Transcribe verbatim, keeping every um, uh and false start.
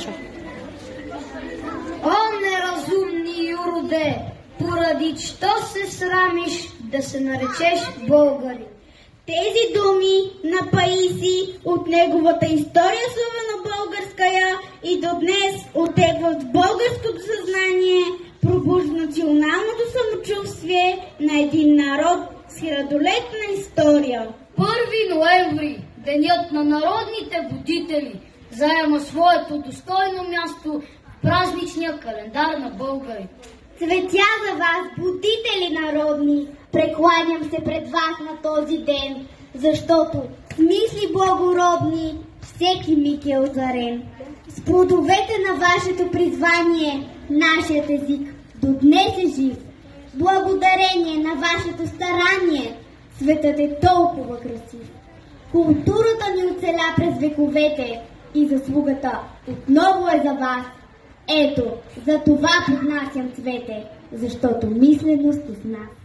плача. О, неразумни юроде, поради що се срамиш да се наречеш българин? Тези думи на Паисий от неговата история славено-българская и до днес отегват в българското съзнание, пробужда националното самочувствие на един народ с хилядолетна история. Първи ноември, денят на народните будители, заема своето достойно място в празничния календар на българи. Цветя за вас, будители народни, прекланям се пред вас на този ден, защото с мисли благородни всеки миг е озарен. С плодовете на вашето призвание нашият език до днес е жив. Благодарение на вашето старание светът е толкова красив. Културата ни оцеля през вековете и заслугата отново е за вас. Ето, за това поднасям цвете, защото мислено сте с нас.